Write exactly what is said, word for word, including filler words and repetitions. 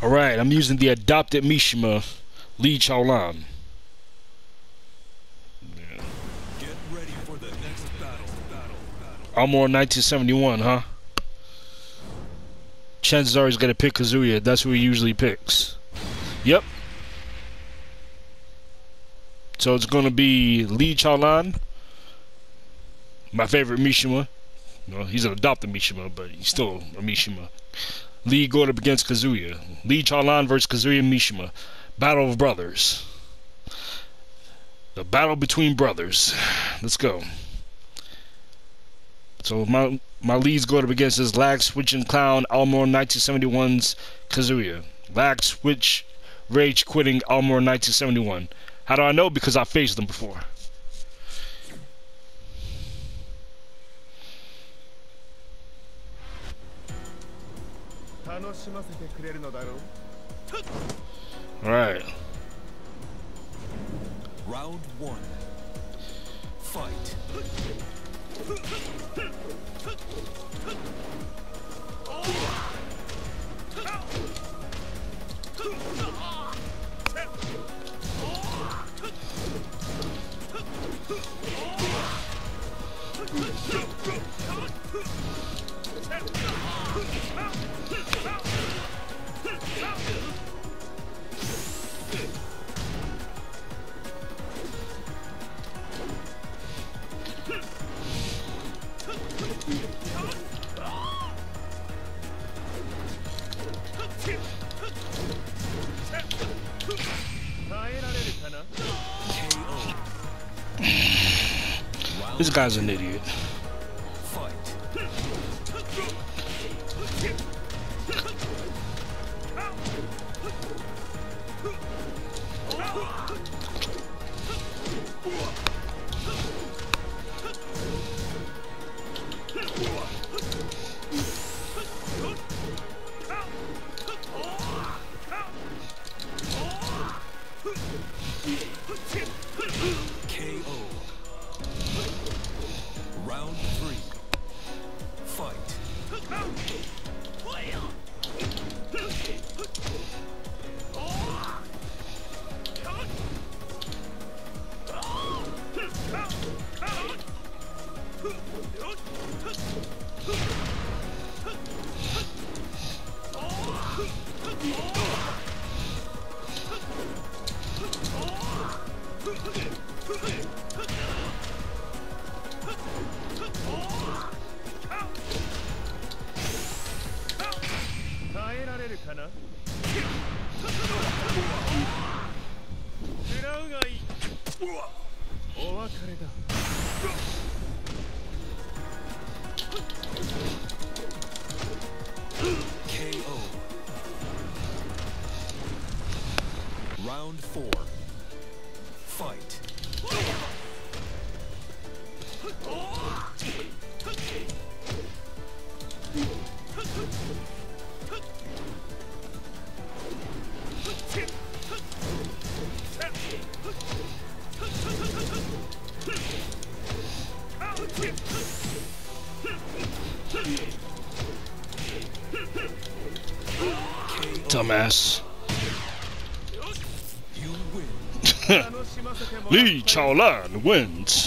Alright, I'm using the adopted Mishima, Lee Chaolan. Get ready for the next battle. Battle. Battle. Armor nineteen seventy-one, huh? Chances are he's gonna pick Kazuya. That's who he usually picks. Yep. So it's gonna be Lee Chaolan, my favorite Mishima. Well, he's an adopted Mishima, but he's still a Mishima. Lee going up against Kazuya. Lee Chaolan versus Kazuya Mishima. Battle of Brothers. The battle between brothers. Let's go. So my my Lee's going up against his lag switching clown Armor nineteen seventy-one's Kazuya. Lag switch rage quitting Armor nineteen seventy-one. How do I know? Because I faced them before. Alright. Round one. Fight. This guy's an idiot. K O. Round three. Fight. K O. Round four. Fight. Dumbass. You win. Lee Chaolan wins.